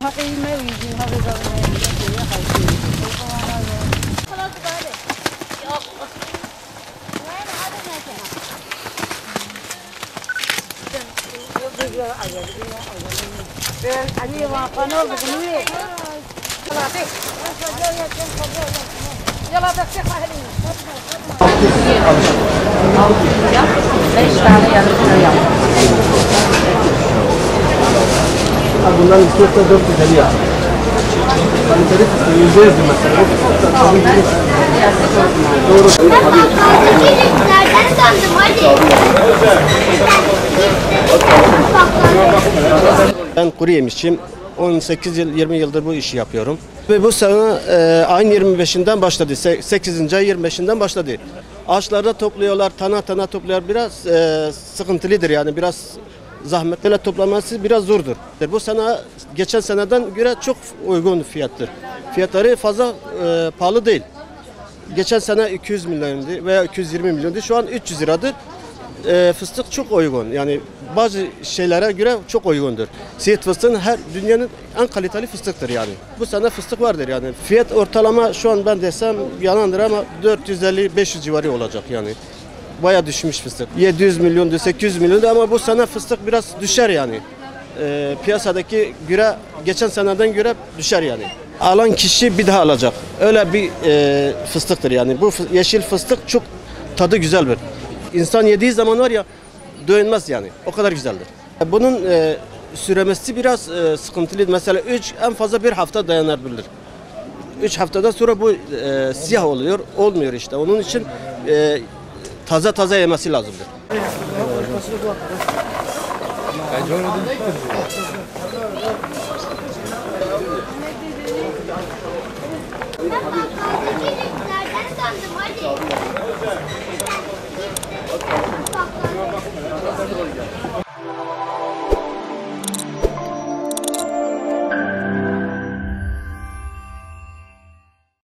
Bundan istiyorsa 450 yap. %100 mesela. Doğru. Ben kuru yemişçiyim. 18 yıl, 20 yıldır bu işi yapıyorum. Ve bu sene ayın 25'inden başladı. 8. ay 25'inden başladı. Ağaçlarda topluyorlar, tane tane topluyorlar. Biraz sıkıntılıdır yani. Biraz zahmetli toplaması biraz zordur. Bu sene geçen seneden göre çok uygun fiyattır. Fiyatları fazla pahalı değil. Geçen sene 200 milyondu veya 220 milyondu. Şu an 300 liradır. Fıstık çok uygun. Yani bazı şeylere göre çok uygundur. Siirt fıstığın dünyanın en kaliteli fıstıktır yani. Bu sene fıstık vardır yani. Fiyat ortalama şu an ben desem yalandır ama 450-500 civarı olacak yani. Bayağı düşmüş fıstık. 700 milyondu, 800 milyondu ama bu sene fıstık biraz düşer yani. Piyasadaki göre, geçen seneden göre düşer yani. Alan kişi bir daha alacak. Öyle bir fıstıktır yani. Bu yeşil fıstık çok tadı güzeldir. İnsan yediği zaman var ya doyulmaz yani. O kadar güzeldir. Bunun süremesi biraz sıkıntılı. Mesela en fazla bir hafta dayanabilir. 3 haftadan sonra bu siyah oluyor. Olmuyor işte. Onun için taze yemesi lazımdır.